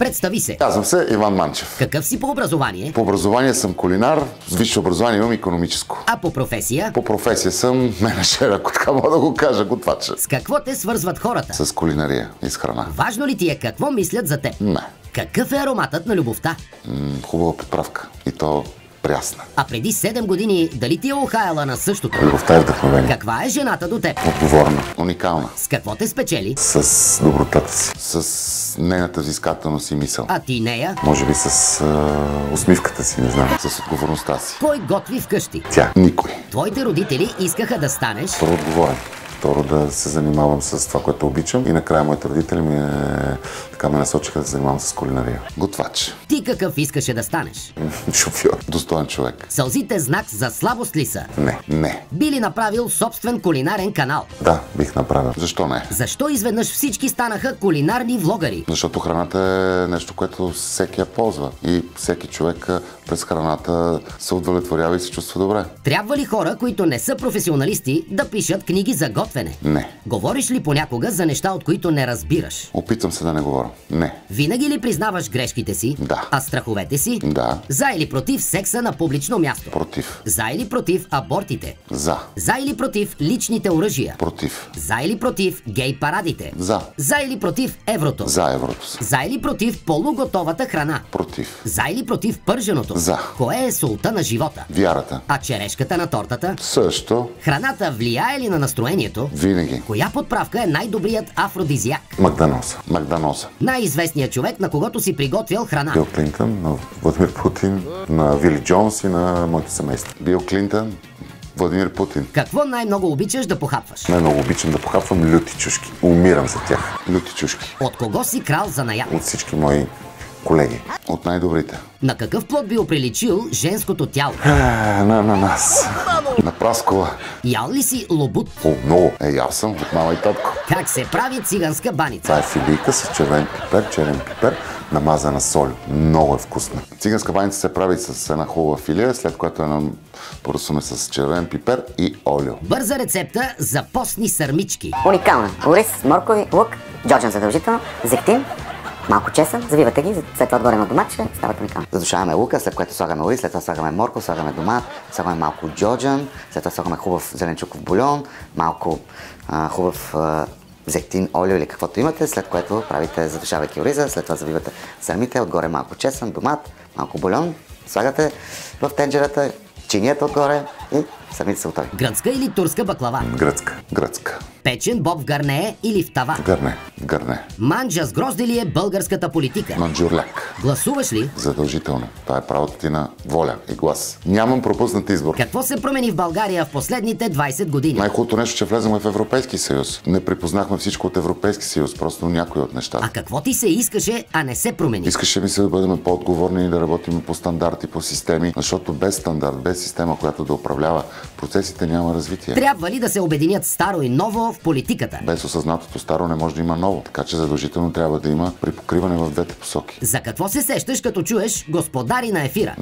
Представи се. Казвам се Иван Манчев. Какъв си по образование? По образование съм кулинар, с висше образование имам икономическо. А по професия? По професия съм менеджер, ако така мога да го кажа, готвач. С какво те свързват хората? С кулинария и с храна. Важно ли ти е какво мислят за теб? Не. Какъв е ароматът на любовта? Хубава подправка. И то прясна. А преди 7 години дали ти е ухаяла на същото? Любовта е вдъхновение. Каква е жената до теб? Отговорна. Уникална. С какво те спечели? С добротата си. С нейната взискателност и мисъл. А ти нея? Може би с усмивката си, не знам. С отговорността си. Кой готви вкъщи? Тя. Никой. Твоите родители искаха да станеш? Първо отговорен. Второ, да се занимавам с това, което обичам. И накрая моите родители ме насочиха да се занимавам с кулинария. Готвач. Ти какъв искаше да станеш? Шофьор. Достоен човек. Сълзите знак за слабост ли са? Не. Би ли направил собствен кулинарен канал? Да, бих направил. Защо не? Защо изведнъж всички станаха кулинарни влогари? Защото храната е нещо, което всеки я ползва. И всеки човек през храната се удовлетворява и се чувства добре. Трябва ли хора, които не са професионалисти, да пишат книги за готвене? Не. Говориш ли понякога за неща, от които не разбираш? Опитвам се да не говоря. Не. Винаги ли признаваш грешките си? Да. А страховете си? Да. За или против секса на публично място? Против. За или против абортите? За. За или против личните оръжия? Против. За или против гей парадите? За. За или против еврото? За еврото. За или против полуготовата храна? Против. За или против пърженото? За. Кое е солта на живота? Вярата. А черешката на тортата? Също. Храната влияе ли на настроението? Винаги. Коя подправка е най-добрият афродизиак? Магданоса. Най-известният човек, на когото си приготвил храна? Бил Клинтън, на Владимир Путин, на Вили Джонс и на моето семейство. Бил Клинтън, Владимир Путин. Какво най-много обичаш да похапваш? Най-много обичам да похапвам люти чушки. Умирам за тях. Люти чушки. От кого си крал занаят? От всички мои колеги. От най-добрите. На какъв плод би оприличил женското тяло? На нас. На праскова. Ял ли си лобут? О, много. Ял съм от мама и татко. Как се прави циганска баница? Това е филийка с черен пипер, намазана соль. Много е вкусна. Циганска баница се прави с една хубава филия, след което поръсваме с червен пипер и олио. Бърза рецепта за постни сърмички. Уникална. Ориз, моркови, лук, джоджан задължително, зехтин, малко чесън, завивате ги, след това отгоре на доматче, стават уникални. Задушаваме лука, след което слагаме ориз, след това слагаме морков, слагаме домат, слагаме малко джоджан, след това слагаме хубав зеленчуков бульон, малко хубав зехтин, олио или каквото имате, след което правите, задушавайки ориза, след това завивате сърмите, отгоре малко чесън, домат, малко бульон, слагате в тенджерата, чинията отгоре и сърмите са готови. Гръцка или турска баклава? Гръцка. Печен боб в гарнее или в тава? Гарне. Манджа с грозде ли е българската политика? Манджурляк. Гласуваш ли? Задължително. Това е правото ти на воля и глас. Нямам пропуснат избор. Какво се промени в България в последните 20 години? Най-хубавото нещо, че влезем в Европейски съюз. Не припознахме всичко от Европейски съюз, просто някои от нещата. А какво ти се искаше, а не се промени? Искаше ми се да бъдем по-отговорни и да работим по стандарти, по системи, защото без стандарт, без система, която да управлява процесите, няма развитие. Трябва ли да се обединят старо и ново в политиката? Без осъзнатото старо не може да има ново, така че задължително трябва да има припокриване в двете посоки. За какво се сещаш, като чуеш господари на ефира?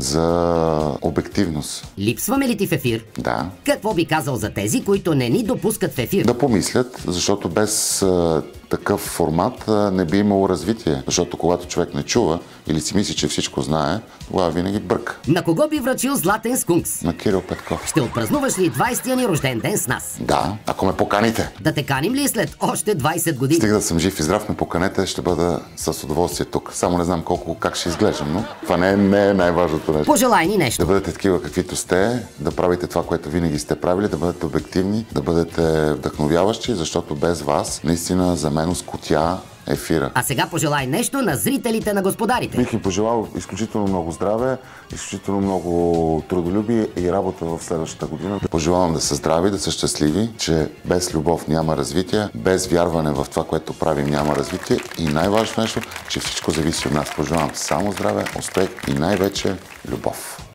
За обективност. Липсваме ли ти в ефир? Да. Какво би казал за тези, които не ни допускат в ефир? Да помислят, защото без такъв формат не би имало развитие. Защото когато човек не чува или си мисли, че всичко знае, тогава винаги бърка. На кого би връчил златен скункс? На Кирил Петков. Ще отпразнуваш ли 20-я ни рожден ден с нас? Да, ако ме поканите. Да те каним ли след още 20 години? Стига да съм жив и здрав, ме поканете, ще бъда с удоволствие тук. Само не знам как ще изглеждам, но това не е най-важното нещо. Пожелай ни нещо. Да бъдете такива каквито сте, да правите това, което винаги сте правили, да бъдете обективни, да бъдете вдъхновяващи, защото без вас наистина за мен скотя ефира. А сега пожелай нещо на зрителите на господарите. Бих им пожелал изключително много здраве, изключително много трудолюбие и работа в следващата година. Пожелавам да са здрави, да са щастливи, че без любов няма развитие, без вярване в това, което правим, няма развитие и най-важното нещо, че всичко зависи от нас. Пожелавам само здраве, успех и най-вече любов.